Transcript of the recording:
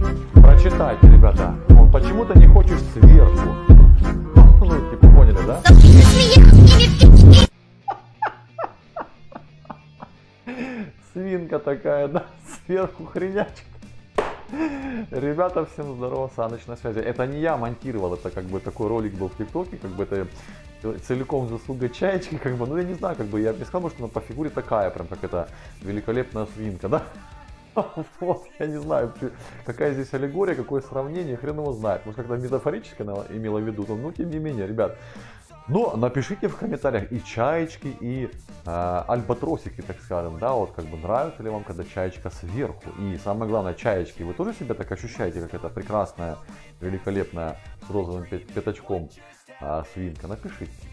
Прочитайте, ребята. Он почему-то не хочет сверху. Ну, типа, поняли, да? Свинка такая, да? Сверху хренячка. Ребята, всем здорово, Саныч на связи. Это не я монтировал, это как бы такой ролик был в ТикТоке, как бы это целиком заслуга Чаечки, как бы, ну я не знаю, как бы я бы не сказал, что она по фигуре такая, прям как это великолепная свинка, да? Вот, я не знаю, какая здесь аллегория, какое сравнение, хрен его знает. Может, как-то метафорически она имела в виду, но тем не менее, ребят. Но напишите в комментариях и чаечки, и альбатросики, так скажем, да, вот как бы нравится ли вам, когда чаечка сверху. И самое главное, чаечки, вы тоже себя так ощущаете, как эта прекрасная, великолепная, с розовым пятачком свинка? Напишите.